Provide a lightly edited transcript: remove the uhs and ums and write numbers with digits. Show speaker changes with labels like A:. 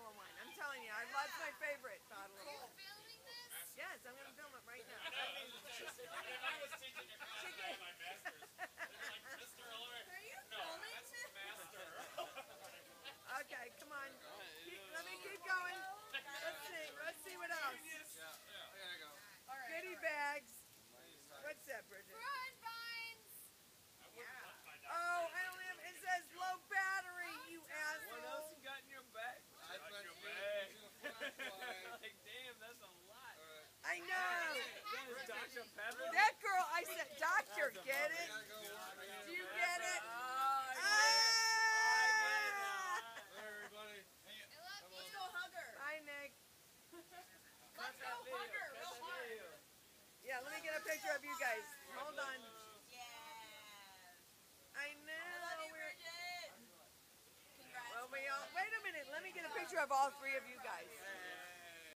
A: of wine. I'm telling you, that's my favorite bottle of
B: Are you
A: wine.
B: filming this?
A: Yes, I'm going to film it right now.
C: If I was teaching a class, I'd have my master's. They'd be like, Mr. Hillary.
B: Are you
C: No,
B: filming
C: that's
B: this?
C: master.
A: Okay, come on. Let me keep going. Let's see what else.
D: Yeah, I gotta go.
A: Goodie bags. What's that, Bridget?
B: Fruit vines.
C: I wouldn't want my doctor.
A: Oh, I don't have, it says low battery, you
E: What else
A: asshole.
E: you got in your bag?
D: I
C: Got
D: bet
C: your
D: you
C: bag.
D: using a flashlight.
E: Like, damn, that's a lot.
A: I know.
E: That is Dr. Pepper?
A: That girl, I said, doctor, get it?
D: I gotta go work.
A: Do you get it?
E: Oh,
A: Ah!
D: Everybody.
B: Let's go hug her.
A: Hi, Nick.
B: Let's go hug her real hard.
A: Yeah, let me get a picture of you guys. Hold on.
B: Yes.
A: I
B: I love
A: know.
B: you, Bridget. Congrats.
A: Well, wait a minute. Let me get a picture of all three of you guys.